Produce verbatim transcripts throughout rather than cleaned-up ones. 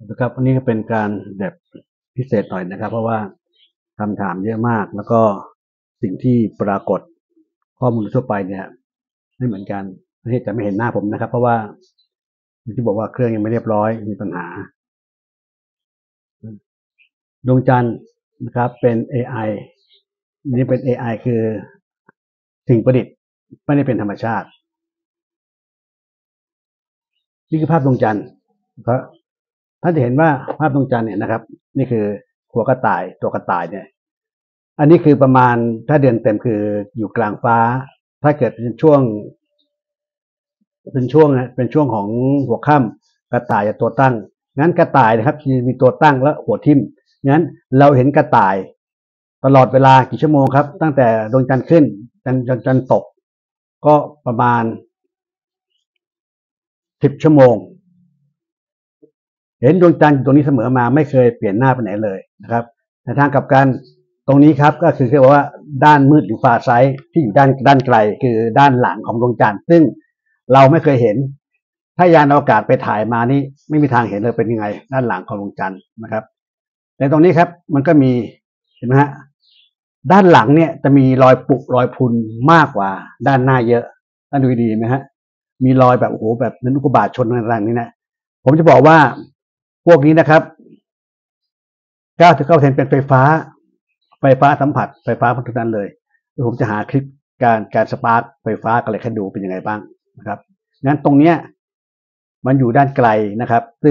นะครับวันนี้ก็เป็นการแบบพิเศษหน่อยนะครับเพราะว่าคำถามเยอะมากแล้วก็สิ่งที่ปรากฏข้อมูลทั่วไปเนี่ยไม่เหมือนกันที่จะไม่เห็นหน้าผมนะครับเพราะว่าที่บอกว่าเครื่องยังไม่เรียบร้อยมีปัญหาดวงจันทร์นะครับเป็น เอ ไอ นี่เป็น เอ ไอ คือสิ่งประดิษฐ์ไม่ได้เป็นธรรมชาตินี่คือภาพดวงจันทร์เพราะท่านจะเห็นว่าภาพดวงจันทร์เนี่ยนะครับนี่คือหัวกระต่ายตัวกระต่ายเนี่ยอันนี้คือประมาณถ้าเดือนเต็มคืออยู่กลางฟ้าถ้าเกิดเป็นช่วงเป็นช่วงเป็นช่วงของหัวค่ำกระต่ายจะตัวตั้งงั้นกระต่ายนะครับมีตัวตั้งและหัวทิ่มงั้นเราเห็นกระต่ายตลอดเวลากี่ชั่วโมงครับตั้งแต่ดวงจันทร์ขึ้นจนจนจนตกก็ประมาณสิบชั่วโมงเห็นดวงจันทร์ตรงนี้เสมอมาไม่เคยเปลี่ยนหน้าไปไหนเลยนะครับในทางกลับกันตรงนี้ครับก็คือเรียกว่าด้านมืดหรือฟาไซด์ที่อยู่ด้านด้านไกลคือด้านหลังของดวงจันทร์ซึ่งเราไม่เคยเห็นถ้ายานอวกาศไปถ่ายมานี่ไม่มีทางเห็นเลยเป็นยังไงด้านหลังของดวงจันทร์นะครับในตรงนี้ครับมันก็มีเห็นไหมฮะด้านหลังเนี่ยจะมีรอยปุรอยพุนมากกว่าด้านหน้าเยอะท่านดูดีไหมฮะมีรอยแบบโอ้โหแบบนั้นอุกกาบาตชนอะไรนี่นะผมจะบอกว่าพวกนี้นะครับ เก้าสิบเก้าเปอร์เซ็นต์ เป็นไฟฟ้า ไฟฟ้าสัมผัส ไฟฟ้าพัฒนั้นเลยเดี๋ยวผมจะหาคลิปการการสปาร์คไฟฟ้ากันเลยให้ดูเป็นยังไงบ้างนะครับงั้นตรงเนี้ยมันอยู่ด้านไกลนะครับ ซึ่ง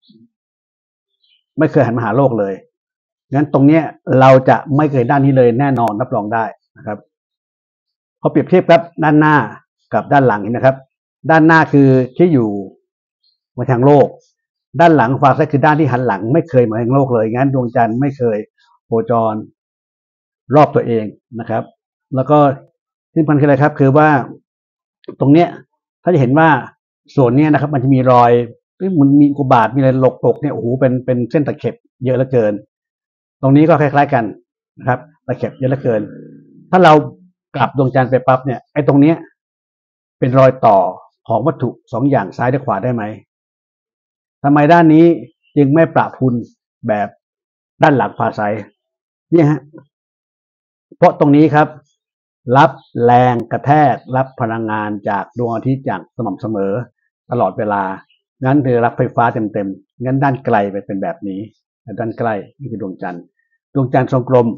ไม่เคยหันมาหาโลกเลยงั้นตรงเนี้ยเราจะไม่เคยด้านนี้เลยแน่นอนรับรองได้นะครับพอเปรียบเทียบครับด้านหน้ากับด้านหลังเห็นนะครับ ด้านหน้าคือที่อยู่มาทางโลกด้านหลังฟาไซคือด้านที่หันหลังไม่เคยมาทางโลกเลยงั้นดวงจันทร์ไม่เคยโคจรรอบตัวเองนะครับแล้วก็ที่มันคืออะไรครับคือว่าตรงเนี้ยถ้าจะเห็นว่าส่วนเนี้ยนะครับมันจะมีรอยมันมีอุกกาบาตมีอะไรหลกตกเนี่ยโอ้โหเป็นเป็นเส้นตะเข็บเยอะเหลือเกินตรงนี้ก็คล้ายๆกันนะครับตะเข็บเยอะเหลือเกินถ้าเรากลับดวงจันทร์ไปปั๊บเนี่ยไอ้ตรงเนี้ยเป็นรอยต่อของวัตถุสองอย่างซ้ายและขวาได้ไหมทำไมด้านนี้จึงไม่ประพุนแบบด้านหลังฟาไซเนี่ยฮะเพราะตรงนี้ครับรับแรงกระแทกรับพลังงานจากดวงอาทิตย์อย่างสม่ำเสมอตลอดเวลางั้นคือรับไฟฟ้าเต็มๆงั้นด้านไกลไปเป็นแบบนี้ด้านใกล้นี่คือดวงจันทร์ดวงจันทร์ทรงกลม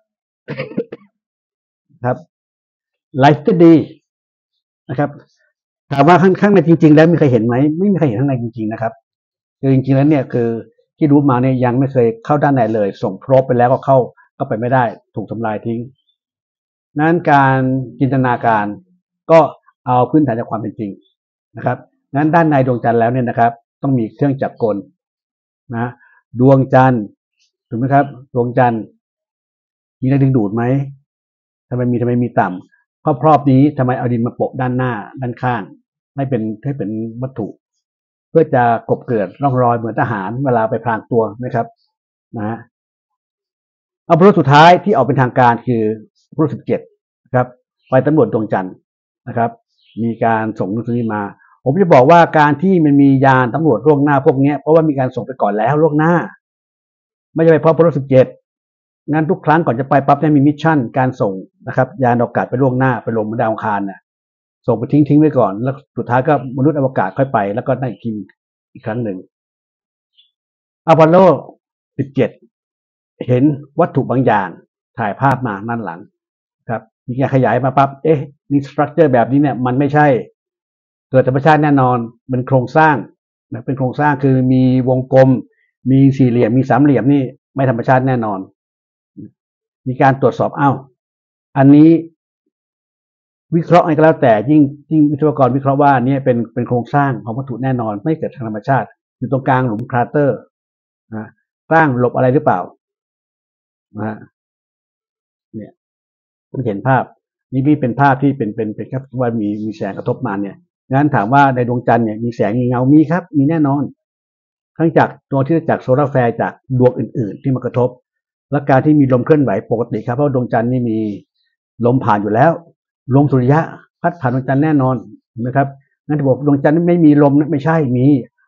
ครับไลฟ์ก็ดีนะครับถามว่าข้างข้างในจริงๆแล้วมีใครเห็นไหมไม่มีใครเห็นข้างในจริงๆนะครับคือจริงๆแล้วเนี่ยคือที่รู้มาเนี่ยยังไม่เคยเข้าด้านไหนเลยส่งโพรบไปแล้วก็เข้าก็ไปไม่ได้ถูกทำลายทิ้งนั้นการจินตนาการก็เอาพื้นฐานจากความเป็นจริงนะครับงั้นด้านในดวงจันทร์แล้วเนี่ยนะครับต้องมีเครื่องจักรกลนะดวงจันทร์ถูกไหมครับดวงจันทร์มีแรงดึงดูดไหมทำไมมีทำไมมีต่ำครอบๆนี้ทำไมเอาดินมาโปะด้านหน้าด้านข้างให้เป็นให้เป็นวัตถุเพื่อจะกบเกลื่อนร่องรอยเหมือนทหารเวลาไปพรางตัวนะครับนะฮะเอาพลุสุดท้ายที่ออกเป็นทางการคือพลุสิบเจ็ดนะครับไปตำรวจดวงจันทร์นะครับมีการส่งหนังสือมาผมจะบอกว่าการที่มันมียานตำรวจล่วงหน้าพวกนี้เพราะว่ามีการส่งไปก่อนแล้วล่วงหน้าไม่ใช่ไปเพราะพลุสิบเจ็ดงั้นทุกครั้งก่อนจะไปปั๊บจะมีมิชชั่นการส่งนะครับยานอวกาศไปล่วงหน้าไปลงบนดาวอังคารน่ะส่งไปทิ้งทิ้งไว้ก่อนแล้วสุดท้ายก็มนุษย์อวกาศค่อยไปแล้วก็ได้กินอีกครั้งหนึ่งอพอลโลสิบเจ็ดเห็นวัตถุบางอย่างถ่ายภาพมาด้านหลังครับมีการขยายมาปั๊บเอ๊ะนี่สตรัคเจอร์แบบนี้เนี่ยมันไม่ใช่เกิดธรรมชาติแน่นอนเป็นโครงสร้างนะเป็นโครงสร้างคือมีวงกลมมีสี่เหลี่ยมมีสามเหลี่ยมนี่ไม่ธรรมชาติแน่นอนมีการตรวจสอบอ้าวอันนี้วิเคราะห์อะไรก็แล้วแต่ยิ่งยิ่งวิศวกรวิเคราะห์ว่านี่เป็นเป็นโครงสร้างของวัตถุแน่นอนไม่เกิดทางธรรมชาติอยู่ตรงกลางหลุมคราเตอร์นะสร้างหลบอะไรหรือเปล่านะเนี่ยคุณเห็นภาพนี่นี่เป็นภาพที่เป็นเป็นเป็นครับว่ามีมีแสงกระทบมาเนี่ยงั้นถามว่าในดวงจันทร์เนี่ยมีแสงมีเงามีครับมีแน่นอนทั้งจากตัวที่จากโซลาร์แฟร์จากดวงอื่นๆที่มากระทบและการที่มีลมเคลื่อนไหวปกติครับเพราะดวงจันทร์นี่มีลมผ่านอยู่แล้วลมสุริยะพัดผ่านดวงจันทร์แน่นอนนะครับงั้นถ้าบอกดวงจันทร์ไม่มีลมไม่ใช่มี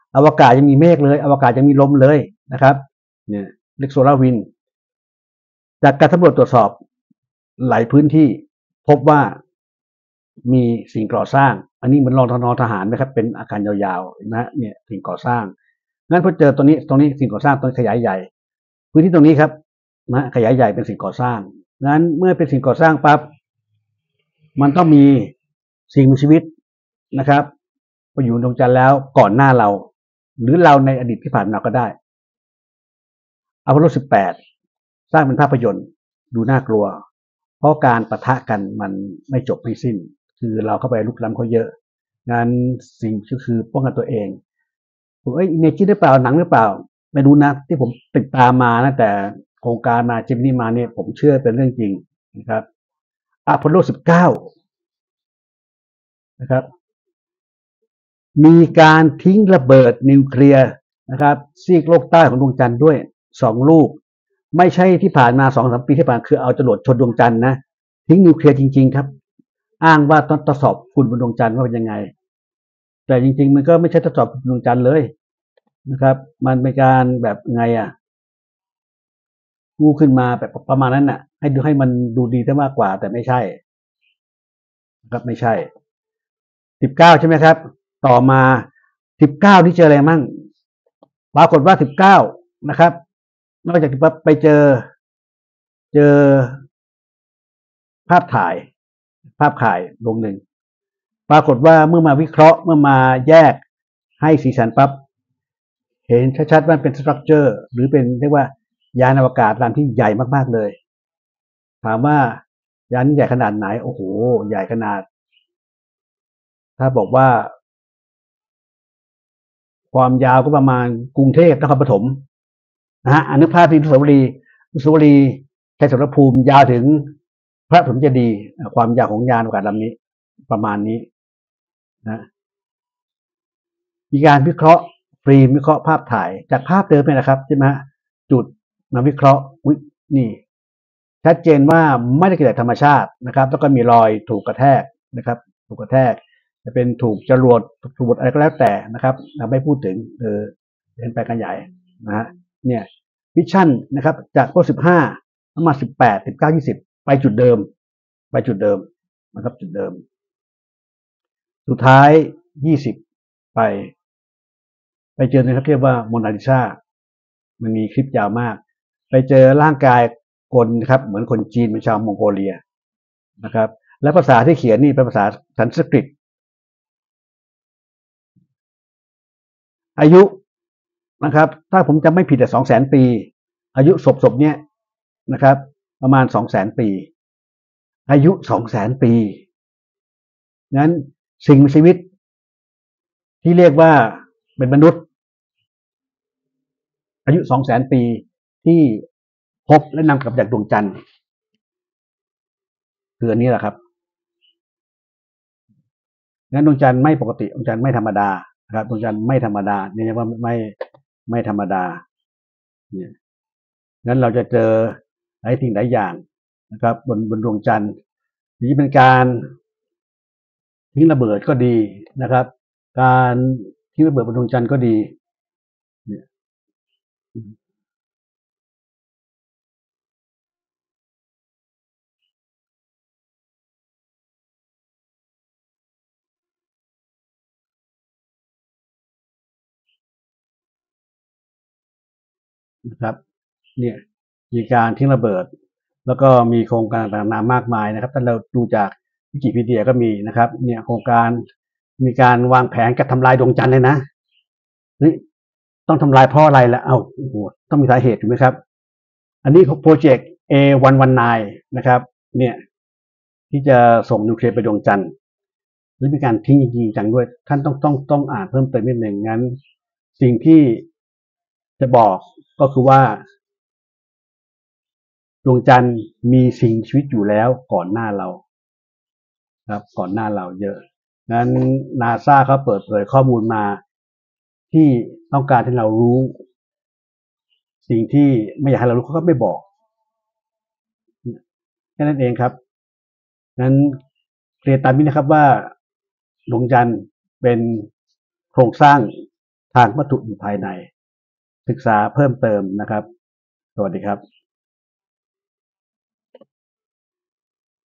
อวกาศยังมีเมฆเลยอวกาศยังมีลมเลยนะครับเนี่ยเรียกโซลาร์วินด์จากการสำรวจตรวจสอบหลายพื้นที่พบว่ามีสิ่งก่อสร้างอันนี้เหมือนรองทนทหารนะครับเป็นอาคารยาวๆนะเนี่ยสิ่งก่อสร้างงั้นพอเจอตัวนี้ตรงนี้สิ่งก่อสร้างต้นขยายใหญ่พื้นที่ตรงนี้ครับนะขยายใหญ่เป็นสิ่งก่อสร้างงั้นเมื่อเป็นสิ่งก่อสร้างปั๊บมันต้องมีสิ่งมีชีวิตนะครับมาอยู่ดวงจันทร์แล้วก่อนหน้าเราหรือเราในอดีตที่ผ่านมาก็ได้อพอลโลสิบแปดสร้างเป็นภาพยนตร์ดูน่ากลัวเพราะการปะทะกันมันไม่จบไม่สิ้นคือเราเข้าไปลุกล้ำเขาเยอะงั้นสิ่งก็คือป้องกันตัวเองผมเอ้ยอิเมจินหรือเปล่าหนังหรือเปล่าไม่รู้นะที่ผมติดตามมานะแต่โครงการมาเจมินีมาเนี่ยผมเชื่อเป็นเรื่องจริงนะครับอพอลโลสิบเก้านะครับมีการทิ้งระเบิดนิวเคลียร์นะครับซีกโลกใต้ของดวงจันทร์ด้วยสองลูกไม่ใช่ที่ผ่านมาสองสามปีที่ผ่านคือเอาจรวดชนดวงจันทร์นะทิ้งนิวเคลียร์จริงๆครับอ้างว่าต้องทดสอบฝุ่นบนดวงจันทร์ว่าเป็นยังไงแต่จริงๆมันก็ไม่ใช่ทดสอบดวงจันทร์เลยนะครับมันเป็นการแบบไงอ่ะงูขึ้นมาแบบประมาณนั้นน่ะให้ดูให้มันดูดีได้มากกว่าแต่ไม่ใช่นะครับไม่ใช่สิบเก้าใช่ไหมครับต่อมาสิบเก้าที่เจออะไรมั่งปรากฏว่าสิบเก้านะครับนอกจากไปเจอเจอภาพถ่ายภาพถ่ายดวงหนึ่งปรากฏว่าเมื่อมาวิเคราะห์เมื่อมาแยกให้สีสันปั๊บเห็นชัดๆว่าเป็นสตรัคเจอร์หรือเป็นเรียกว่ายานอวกาศลำที่ใหญ่มากๆเลยถามว่ายานใหญ่ขนาดไหนโอ้โหใหญ่ขนาดถ้าบอกว่าความยาวก็ประมาณกรุงเทพนครปฐมนะฮะอนุภาพที่อนุสาวรีย์อนุสาวรีย์ชัยสมรภูมิยาวถึงพระปฐมเจดีย์ความยาวของยานอวกาศลำนี้ประมาณนี้นะมีการวิเคราะห์ฟิล์มวิเคราะห์ภาพถ่ายจากภาพเดิมนี่นะครับใช่ไหมจุดมาวิเคราะห์วินี่ชัดเจนว่าไม่ได้เกิดจากธรรมชาตินะครับแล้วก็มีรอยถูกกระแทกนะครับถูกกระแทกจะเป็นถูกจรวดถูกอะไรก็แล้วแต่นะครับเราไม่พูดถึงเออเป็นไปกันใหญ่นะฮะเนี่ยวิชั่นนะครับจากพวกสิบห้ามาสิบแปดสิบเก้ายี่สิบไปจุดเดิมไปจุดเดิมนะครับจุดเดิมสุดท้ายยี่สิบไปไปเจอนะครับเรียกว่าโมนาลิซามันมีคลิปยาวมากไปเจอร่างกายคนนะครับเหมือนคนจีนเป็นชาวมองโกเลียนะครับและภาษาที่เขียนนี่เป็นภาษาสันสกฤตอายุนะครับถ้าผมจำไม่ผิดแต่สองแสนปีอายุศพศพเนี้ยนะครับประมาณสองแสนปีอายุสองแสนปีงั้นสิ่งมีชีวิตที่เรียกว่าเป็นมนุษย์อายุสองแสนปีที่พบและนำกลับจากดวงจันทร์คืออันนี้แหละครับงั้นดวงจันทร์ไม่ปกติดวงจันทร์ไม่ธรรมดานะครับดวงจันทร์ไม่ธรรมดาเนี่ยว่าไม่ไม่ธรรมดาเนี่ยงั้นเราจะเจอหลายสิ่งหลายอย่างนะครับบนบนดวงจันทร์นี่เป็นการทิ้งระเบิดก็ดีนะครับการทิ้งระเบิดบนดวงจันทร์ก็ดีเนี่ยนะครับเนี่ยมีการทิ้งระเบิดแล้วก็มีโครงการต่างๆมากมายนะครับถ้าเราดูจากวิกิพีเดียก็มีนะครับเนี่ยโครงการมีการวางแผนการทำลายดวงจันทร์เลยนะนี่ต้องทำลายเพราะอะไรล่ะเอาโอ้โหต้องมีสาเหตุถูกไหมครับอันนี้โปรเจกต์ เอ หนึ่งหนึ่งเก้า นะครับเนี่ยที่จะส่งนิวเคลียร์ไปดวงจันทร์และมีการทิ้งจริงจังด้วยท่านต้องต้องต้องอ่านเพิ่มเติมนิดหนึ่งงั้นสิ่งที่จะบอกก็คือว่าดวงจันทร์มีสิ่งชีวิตอยู่แล้วก่อนหน้าเราครับก่อนหน้าเราเยอะงั้นนาซาเขาเปิดเผยข้อมูลมาที่ต้องการให้เรารู้สิ่งที่ไม่อยากให้เรารู้เขาก็ไม่บอกแค่นั้นเองครับงั้นเรียนตามนี้นะครับว่าดวงจันทร์เป็นโครงสร้างทางวัตถุอยู่ภายในศึกษาเพิ่มเติมนะครับสวัสดีครับ